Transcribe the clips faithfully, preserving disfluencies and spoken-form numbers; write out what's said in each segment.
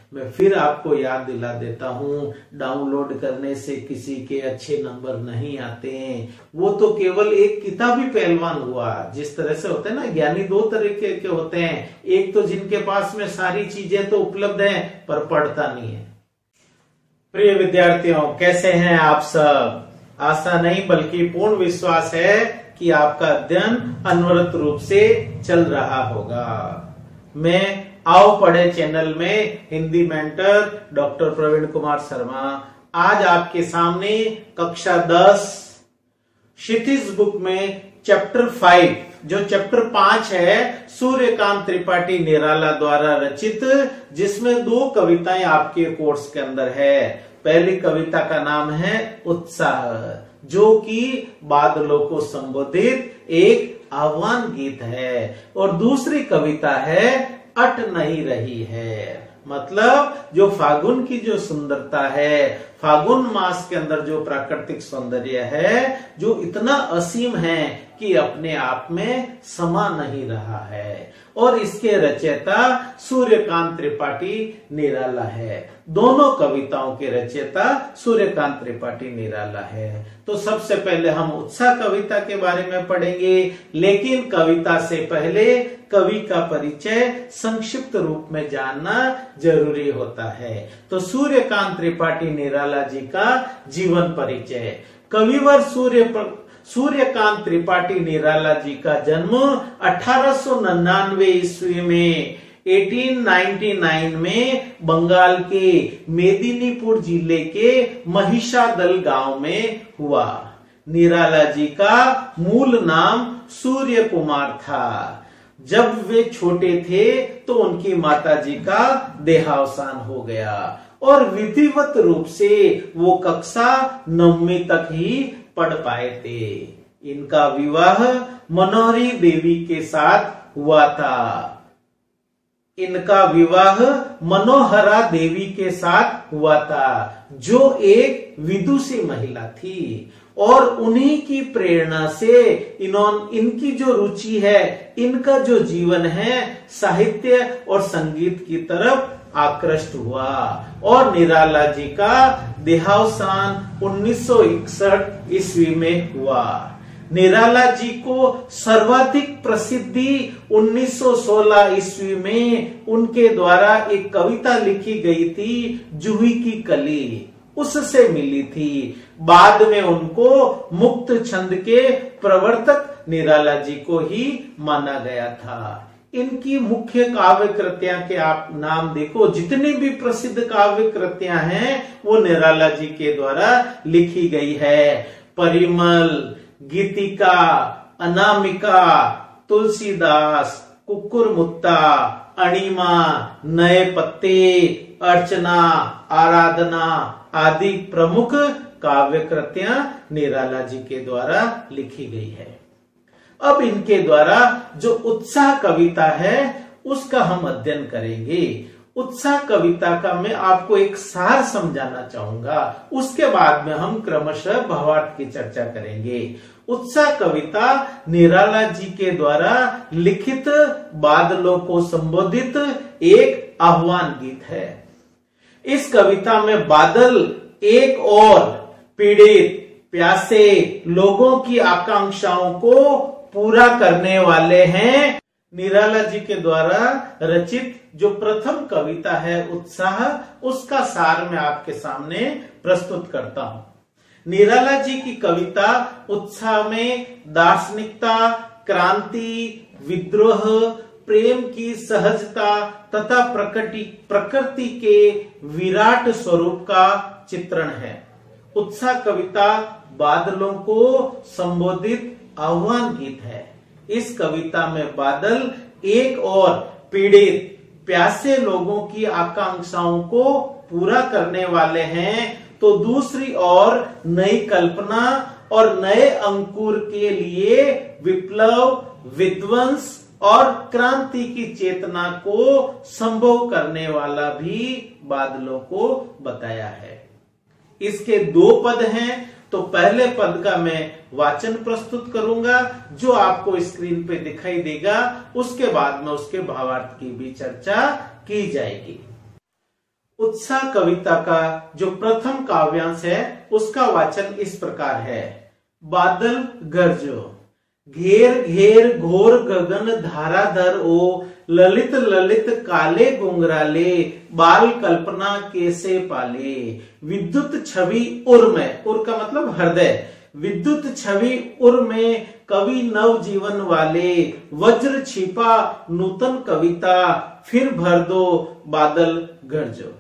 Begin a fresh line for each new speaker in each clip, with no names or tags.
मैं फिर आपको याद दिला देता हूँ, डाउनलोड करने से किसी के अच्छे नंबर नहीं आते हैं। वो तो केवल एक किताबी पहलवान हुआ। जिस तरह से होते हैं ना, ज्ञानी दो तरीके के होते हैं, एक तो जिनके पास में सारी चीजें तो उपलब्ध हैं पर पढ़ता नहीं है। प्रिय विद्यार्थियों, कैसे हैं आप सब? आशा नहीं बल्कि पूर्ण विश्वास है कि आपका अध्ययन अनवरत रूप से चल रहा होगा। मैं आओ पढ़े चैनल में हिंदी मेंटर डॉक्टर प्रवीण कुमार शर्मा आज आपके सामने कक्षा दस क्षितिज बुक में चैप्टर फाइव, जो चैप्टर पांच है, सूर्यकांत त्रिपाठी निराला द्वारा रचित, जिसमें दो कविताएं आपके कोर्स के अंदर है। पहली कविता का नाम है उत्साह, जो कि बादलों को संबोधित एक आह्वान गीत है, और दूसरी कविता है अट नहीं रही है। मतलब जो फागुन की जो सुंदरता है, फागुन मास के अंदर जो प्राकृतिक सौंदर्य है, जो इतना असीम है कि अपने आप में समा नहीं रहा है, और इसके रचयिता सूर्यकांत त्रिपाठी निराला है। दोनों कविताओं के रचयिता सूर्यकांत त्रिपाठी निराला है। तो सबसे पहले हम उत्साह कविता के बारे में पढ़ेंगे, लेकिन कविता से पहले कवि का परिचय संक्षिप्त रूप में जानना जरूरी होता है। तो सूर्यकांत त्रिपाठी निराला जी का जीवन परिचय। कविवर सूर्य सूर्यकांत त्रिपाठी निराला जी का जन्म अठारह सौ निन्यानवे ईस्वी में अठारह सौ निन्यानवे में बंगाल के मेदिनीपुर जिले के महिषादल गांव में हुआ। निराला जी का मूल नाम सूर्य कुमार था। जब वे छोटे थे तो उनकी माता जी का देहावसान हो गया, और विधिवत रूप से वो कक्षा नौवीं तक ही पढ़ पाए थे। इनका विवाह मनोहरी देवी के साथ हुआ था। इनका विवाह मनोहरा देवी के साथ हुआ था, जो एक विदुषी महिला थी, और उन्हीं की प्रेरणा से इन्होंने इनकी जो रुचि है, इनका जो जीवन है, साहित्य और संगीत की तरफ आकृष्ट हुआ, और निराला जी का देहावसान उन्नीस सौ इकसठ ईस्वी में हुआ। निराला जी को सर्वाधिक प्रसिद्धि उन्नीस सौ सोलह ईस्वी में उनके द्वारा एक कविता लिखी गई थी, जूही की कली, उससे मिली थी। बाद में उनको मुक्त छंद के प्रवर्तक निराला जी को ही माना गया था। इनकी मुख्य काव्य कृतियां के आप नाम देखो, जितनी भी प्रसिद्ध काव्य कृतियां हैं वो निराला जी के द्वारा लिखी गई है। परिमल, गीतिका, अनामिका, तुलसीदास, कुकुरमुत्ता, अणिमा, नए पत्ते, अर्चना, आराधना आदि प्रमुख काव्य कृतियां निराला जी के द्वारा लिखी गई है। अब इनके द्वारा जो उत्साह कविता है उसका हम अध्ययन करेंगे। उत्साह कविता का मैं आपको एक सार समझाना चाहूंगा, उसके बाद में हम क्रमशः भावार्थ की चर्चा करेंगे। उत्साह कविता निराला जी के द्वारा लिखित बादलों को संबोधित एक आह्वान गीत है। इस कविता में बादल एक और पीड़ित प्यासे लोगों की आकांक्षाओं को पूरा करने वाले हैं। निराला जी के द्वारा रचित जो प्रथम कविता है उत्साह, उसका सार मैं आपके सामने प्रस्तुत करता हूं। निराला जी की कविता उत्साह में दार्शनिकता, क्रांति, विद्रोह, प्रेम की सहजता तथा प्रकृति प्रकृति के विराट स्वरूप का चित्रण है। उत्साह कविता बादलों को संबोधित आह्वान गीत है। इस कविता में बादल एक और पीड़ित प्यासे लोगों की आकांक्षाओं को पूरा करने वाले हैं, तो दूसरी ओर नई कल्पना और नए अंकुर के लिए विप्लव, विध्वंस और क्रांति की चेतना को संभव करने वाला भी बादलों को बताया है। इसके दो पद हैं, तो पहले पद का मैं वाचन प्रस्तुत करूंगा जो आपको स्क्रीन पे दिखाई देगा, उसके बाद में उसके भावार्थ की भी चर्चा की जाएगी। उत्साह कविता का जो प्रथम काव्यांश है उसका वाचन इस प्रकार है। बादल गरजो, घेर घेर घोर गगन धाराधर ओ, ललित ललित काले गुंगराले, बाल कल्पना कैसे पाले। विद्युत छवि उर में, उर का मतलब हृदय, विद्युत छवि उर में कवि नव जीवन वाले, वज्र छिपा नूतन कविता, फिर भर दो बादल गरजो।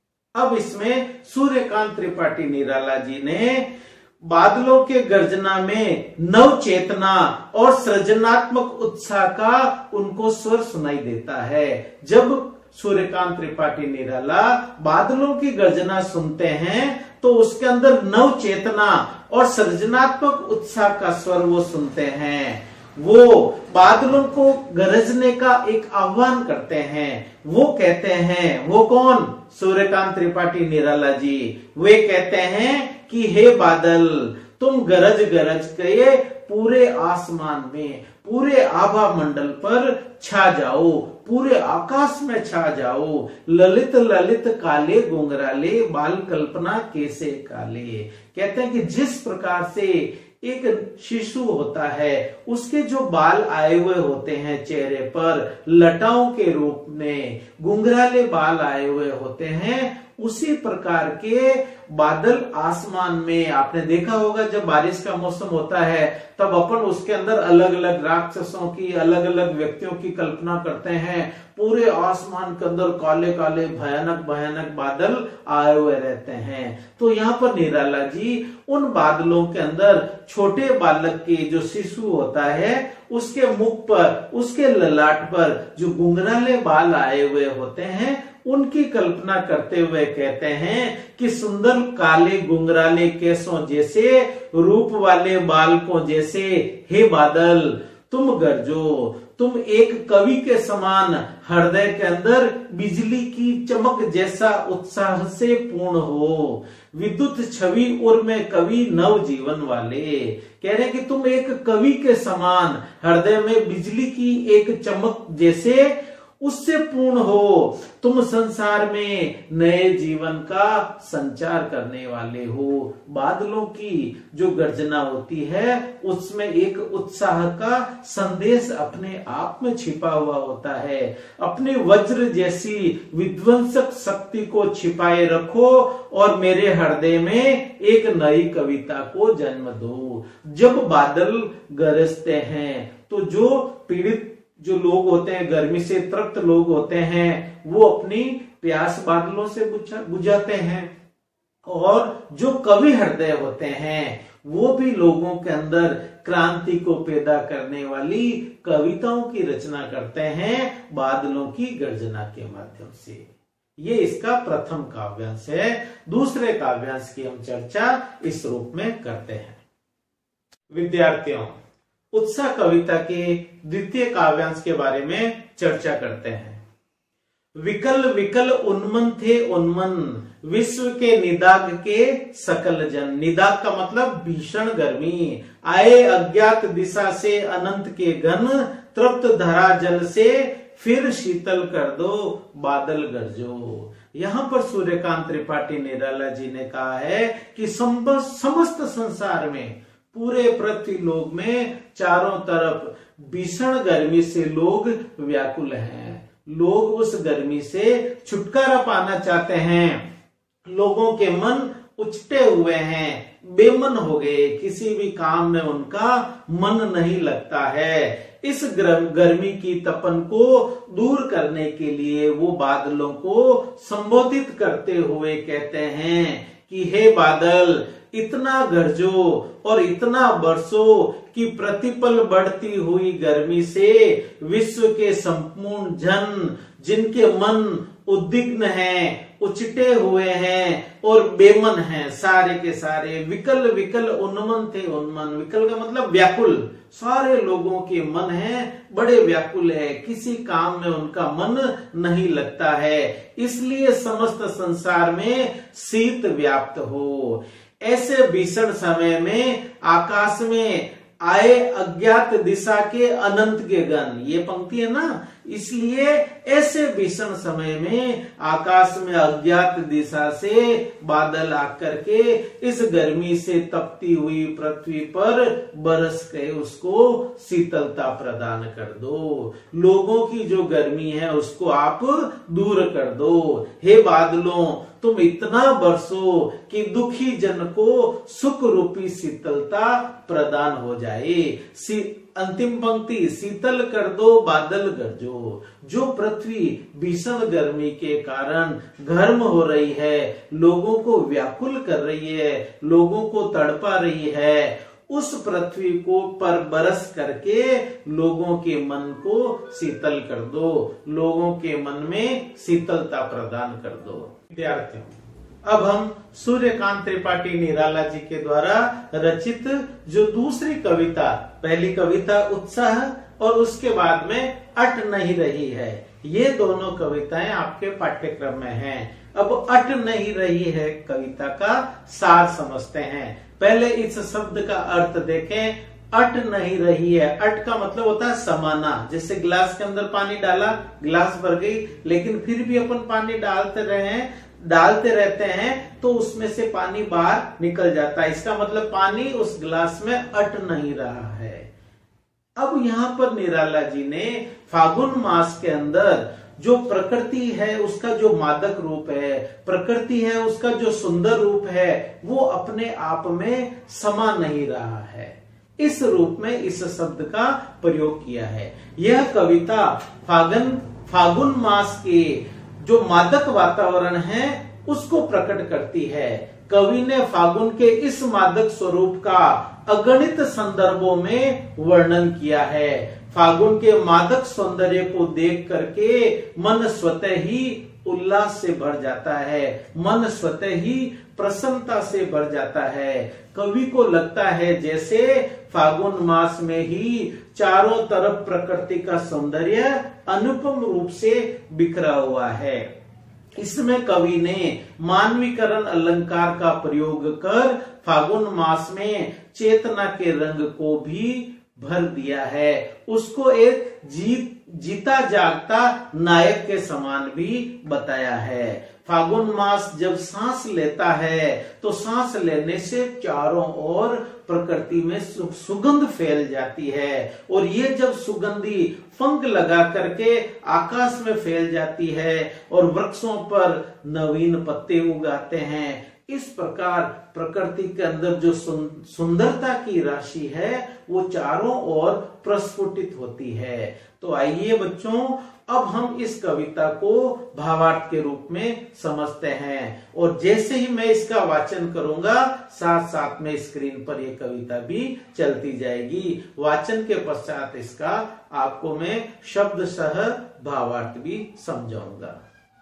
अब इसमें सूर्यकांत त्रिपाठी निराला जी ने बादलों के गर्जना में नव चेतना और सृजनात्मक उत्साह का उनको स्वर सुनाई देता है। जब सूर्यकांत त्रिपाठी निराला बादलों की गर्जना सुनते हैं तो उसके अंदर नव चेतना और सृजनात्मक उत्साह का स्वर वो सुनते हैं। वो बादलों को गरजने का एक आह्वान करते हैं। वो कहते हैं, वो कौन? सूर्यकांत त्रिपाठी निराला जी। वे कहते हैं कि हे बादल, तुम गरज गरज के पूरे आसमान में, पूरे आभा मंडल पर छा जाओ, पूरे आकाश में छा जाओ। ललित ललित काले गुंगराले, बाल कल्पना कैसे काले। कहते हैं कि जिस प्रकार से एक शिशु होता है, उसके जो बाल आए हुए होते हैं चेहरे पर लटाओं के रूप में, गुंगराले बाल आए हुए होते हैं, उसी प्रकार के बादल आसमान में आपने देखा होगा जब बारिश का मौसम होता है तब अपन उसके अंदर अलग अलग राक्षसों की, अलग अलग व्यक्तियों की कल्पना करते हैं। पूरे आसमान के अंदर काले काले भयानक भयानक बादल आए हुए रहते हैं। तो यहाँ पर निराला जी उन बादलों के अंदर छोटे बालक के जो शिशु होता है उसके मुख पर, उसके ललाट पर जो गुंगराले बाल आए हुए होते हैं उनकी कल्पना करते हुए कहते हैं कि सुंदर काले गुंगराले केसों जैसे, रूप वाले बालकों जैसे, हे बादल तुम गरजो। तुम एक कवि के समान हृदय के अंदर बिजली की चमक जैसा उत्साह से पूर्ण हो। विद्युत छवि उर में कवि नव जीवन वाले। कह रहे कि तुम एक कवि के समान हृदय में बिजली की एक चमक जैसे उससे पूर्ण हो। तुम संसार में नए जीवन का संचार करने वाले हो। बादलों की जो गर्जना होती है उसमें एक उत्साह का संदेश अपने आप में छिपा हुआ होता है। अपने वज्र जैसी विध्वंसक शक्ति को छिपाए रखो और मेरे हृदय में एक नई कविता को जन्म दो। जब बादल गरजते हैं तो जो पीड़ित जो लोग होते हैं, गर्मी से त्रस्त लोग होते हैं, वो अपनी प्यास बादलों से बुझाते हैं। और जो कवि हृदय होते हैं वो भी लोगों के अंदर क्रांति को पैदा करने वाली कविताओं की रचना करते हैं बादलों की गर्जना के माध्यम से। ये इसका प्रथम काव्यांश है। दूसरे काव्यांश की हम चर्चा इस रूप में करते हैं। विद्यार्थियों, उत्साह कविता के द्वितीय काव्यांश के बारे में चर्चा करते हैं। विकल विकल उन्मन थे उन्मन, विश्व के निदाग के सकल जन। निदाग का मतलब भीषण गर्मी। आए अज्ञात दिशा से अनंत के घन, तृप्त धरा जल से फिर शीतल कर दो बादल गरजो। यहाँ पर सूर्यकांत त्रिपाठी निराला जी ने कहा है कि समस्त संसार में, पूरे पृथ्वी लोक में चारों तरफ भीषण गर्मी से लोग व्याकुल हैं। लोग उस गर्मी से छुटकारा पाना चाहते हैं। लोगों के मन उचटे हुए हैं, बेमन हो गए, किसी भी काम में उनका मन नहीं लगता है। इस गर्मी की तपन को दूर करने के लिए वो बादलों को संबोधित करते हुए कहते हैं कि हे बादल, इतना गरजो और इतना बरसो कि प्रतिपल बढ़ती हुई गर्मी से विश्व के संपूर्ण जन, जिनके मन उद्विग्न हैं, उचटे हुए हैं और बेमन हैं, सारे के सारे विकल विकल उन्मन थे उन्मन। विकल का मतलब व्याकुल। सारे लोगों के मन हैं बड़े व्याकुल है, किसी काम में उनका मन नहीं लगता है, इसलिए समस्त संसार में शीत व्याप्त हो। ऐसे भीषण समय में आकाश में आए अज्ञात दिशा के अनंत के गण, ये पंक्ति है ना। इसलिए ऐसे भीषण समय में आकाश में अज्ञात दिशा से बादल आकर के इस गर्मी से तपती हुई पृथ्वी पर बरस के उसको शीतलता प्रदान कर दो। लोगों की जो गर्मी है उसको आप दूर कर दो। हे बादलों, तुम इतना बरसो कि दुखी जन को सुख रूपी शीतलता प्रदान हो जाए। अंतिम पंक्ति, शीतल कर दो बादल गरजो। जो पृथ्वी भीषण गर्मी के कारण गर्म हो रही है, लोगों को व्याकुल कर रही है, लोगों को तड़पा रही है, उस पृथ्वी को पर बरस करके लोगों के मन को शीतल कर दो, लोगों के मन में शीतलता प्रदान कर दो। विद्यार्थियों, अब हम सूर्यकांत त्रिपाठी निराला जी के द्वारा रचित जो दूसरी कविता, पहली कविता उत्साह और उसके बाद में अट नहीं रही है, ये दोनों कविताएं आपके पाठ्यक्रम में हैं। अब अट नहीं रही है कविता का सार समझते हैं। पहले इस शब्द का अर्थ देखें। अट नहीं रही है, अट का मतलब होता है समाना। जैसे गिलास के अंदर पानी डाला, गिलास भर गई, लेकिन फिर भी अपन पानी डालते रहे डालते रहते हैं तो उसमें से पानी बाहर निकल जाता है। इसका मतलब पानी उस गिलास में अट नहीं रहा है। अब यहाँ पर निराला जी ने फागुन मास के अंदर जो प्रकृति है उसका जो मादक रूप है, प्रकृति है उसका जो सुंदर रूप है, वो अपने आप में समा नहीं रहा है। इस रूप में इस शब्द का प्रयोग किया है। यह कविता फागुन फागुन मास के जो मादक वातावरण है उसको प्रकट करती है। कवि ने फागुन के इस मादक स्वरूप का अगणित संदर्भों में वर्णन किया है। फागुन के मादक सौंदर्य को देख करके मन स्वतः ही उल्लास से भर जाता है, मन स्वतः ही प्रसन्नता से भर जाता है। कवि को लगता है जैसे फागुन मास में ही चारों तरफ प्रकृति का सौंदर्य अनुपम रूप से बिखरा हुआ है। इसमें कवि ने मानवीकरण अलंकार का प्रयोग कर फागुन मास में चेतना के रंग को भी भर दिया है। उसको एक जीत जीता जागता नायक के समान भी बताया है। फागुन मास जब सांस लेता है तो सांस लेने से चारों ओर प्रकृति में सुगंध फैल जाती है, और ये जब सुगंधी पंख लगा करके आकाश में फैल जाती है और वृक्षों पर नवीन पत्ते उगाते हैं। इस प्रकार प्रकृति के अंदर जो सुंदरता की राशि है वो चारों ओर प्रस्फुटित होती है। तो आइए बच्चों, अब हम इस कविता को भावार्थ के रूप में समझते हैं, और जैसे ही मैं इसका वाचन करूंगा साथ साथ में स्क्रीन पर यह कविता भी चलती जाएगी। वाचन के पश्चात इसका आपको मैं शब्द सह भावार्थ भी समझाऊंगा।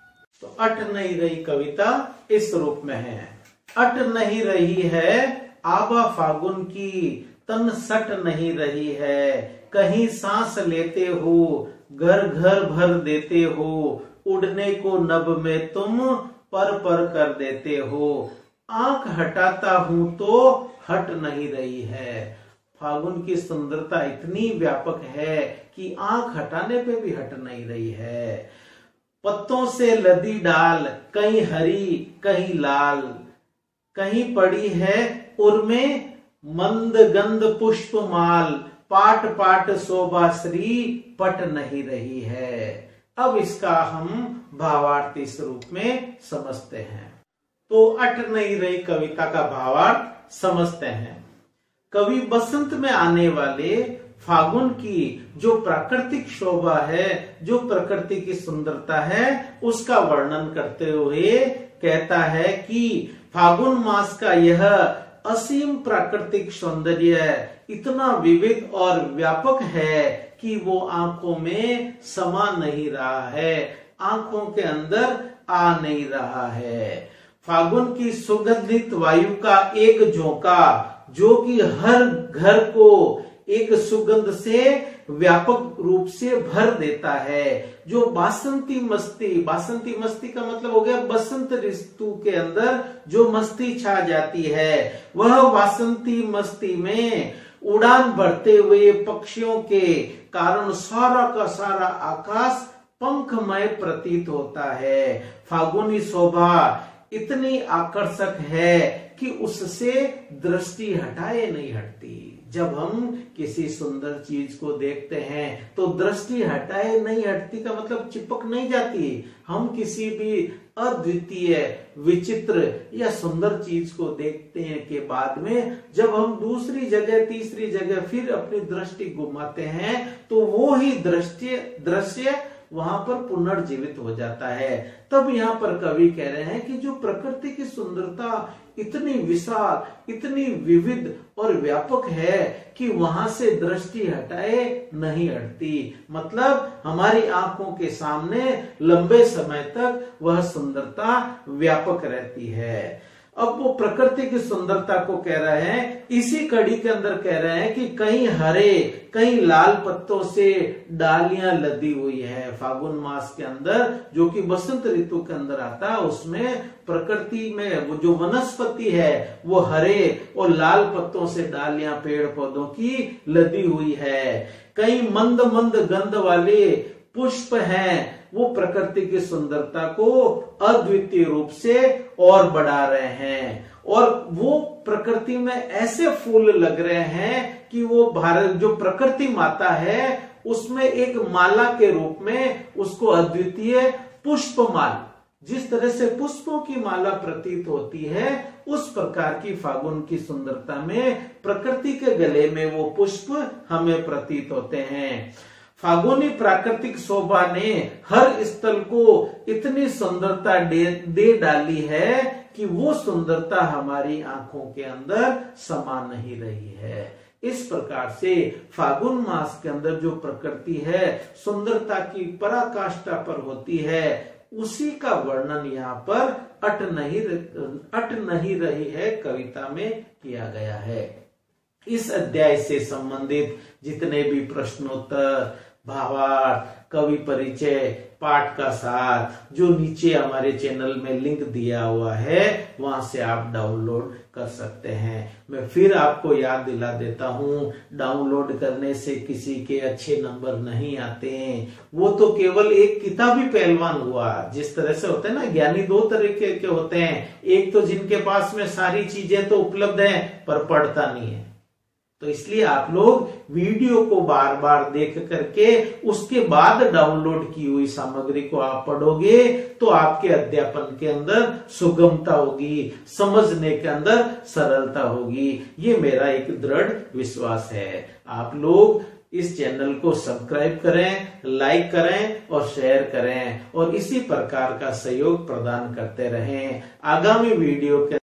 तो अट नहीं रही कविता इस रूप में है। अट नहीं रही है आबा फागुन की, तन सट नहीं रही है, कहीं सांस लेते हो घर घर भर देते हो, उड़ने को नभ में तुम पर पर कर देते हो, आंख हटाता हूं तो हट नहीं रही है। फागुन की सुंदरता इतनी व्यापक है कि आंख हटाने पे भी हट नहीं रही है। पत्तों से लदी डाल कहीं हरी कहीं लाल, कहीं पड़ी है उर्मे मंद गंध पुष्प माल, पाट पाट शोभा श्री पट नहीं रही है। अब इसका हम भावार्थ इस रूप में समझते हैं। तो अट नहीं रही कविता का भावार्थ समझते हैं। कवि बसंत में आने वाले फागुन की जो प्राकृतिक शोभा है, जो प्रकृति की सुंदरता है, उसका वर्णन करते हुए कहता है कि फागुन मास का यह असीम प्राकृतिक सौंदर्य इतना विविध और व्यापक है कि वो आंखों में समा नहीं रहा है, आंखों के अंदर आ नहीं रहा है। फागुन की सुगंधित वायु का एक झोंका जो कि हर घर को एक सुगंध से व्यापक रूप से भर देता है, जो बासंती मस्ती, बासंती मस्ती का मतलब हो गया बसंत ऋतु के अंदर जो मस्ती छा जाती है, वह बासंती मस्ती में उड़ान भरते हुए पक्षियों के कारण सारा का सारा आकाश पंखमय प्रतीत होता है। फागुनी शोभा इतनी आकर्षक है कि उससे दृष्टि हटाए नहीं हटती। जब हम किसी सुंदर चीज को देखते हैं तो दृष्टि हटाए नहीं हटती का मतलब चिपक नहीं जाती। हम किसी भी अद्वितीय, विचित्र या सुंदर चीज को देखते हैं के बाद में जब हम दूसरी जगह, तीसरी जगह फिर अपनी दृष्टि घुमाते हैं तो वो ही दृष्टि दृश्य वहां पर पुनर्जीवित हो जाता है। तब यहाँ पर कवि कह रहे हैं कि जो प्रकृति की सुंदरता इतनी विशाल, इतनी विविध और व्यापक है कि वहां से दृष्टि हटाए नहीं हटती। मतलब हमारी आंखों के सामने लंबे समय तक वह सुंदरता व्यापक रहती है। अब वो प्रकृति की सुंदरता को कह रहे हैं, इसी कड़ी के अंदर कह रहे हैं कि कहीं हरे, कहीं लाल पत्तों से डालियां लदी हुई है। फागुन मास के अंदर जो कि बसंत ऋतु के अंदर आता है, उसमें प्रकृति में वो जो वनस्पति है वो हरे और लाल पत्तों से डालियां पेड़ पौधों की लदी हुई है। कई मंद मंद गंध वाले पुष्प हैं, वो प्रकृति की सुंदरता को अद्वितीय रूप से और बढ़ा रहे हैं। और वो प्रकृति में ऐसे फूल लग रहे हैं कि वो भारत जो प्रकृति माता है उसमें एक माला के रूप में उसको अद्वितीय पुष्पमाल, जिस तरह से पुष्पों की माला प्रतीत होती है उस प्रकार की फागुन की सुंदरता में प्रकृति के गले में वो पुष्प हमें प्रतीत होते हैं। फागुनी प्राकृतिक शोभा ने हर स्थल को इतनी सुंदरता दे, दे डाली है कि वो सुंदरता हमारी आंखों के अंदर समा नहीं रही है। इस प्रकार से फागुन मास के अंदर जो प्रकृति है सुंदरता की पराकाष्ठा पर होती है, उसी का वर्णन यहाँ पर अट नहीं अट नहीं रही है कविता में किया गया है। इस अध्याय से संबंधित जितने भी प्रश्नोत्तर, भावार्थ, कवि परिचय, पाठ का सार जो नीचे हमारे चैनल में लिंक दिया हुआ है वहां से आप डाउनलोड कर सकते हैं। मैं फिर आपको याद दिला देता हूं, डाउनलोड करने से किसी के अच्छे नंबर नहीं आते हैं। वो तो केवल एक किताबी पहलवान हुआ। जिस तरह से होते हैं ना, ज्ञानी दो तरीके के होते हैं, एक तो जिनके पास में सारी चीजें तो उपलब्ध हैं पर पढ़ता नहीं है। तो इसलिए आप लोग वीडियो को बार बार देख करके उसके बाद डाउनलोड की हुई सामग्री को आप पढ़ोगे तो आपके अध्यापन के अंदर सुगमता होगी, समझने के अंदर सरलता होगी। ये मेरा एक दृढ़ विश्वास है। आप लोग इस चैनल को सब्सक्राइब करें, लाइक करें और शेयर करें और इसी प्रकार का सहयोग प्रदान करते रहें। आगामी वीडियो के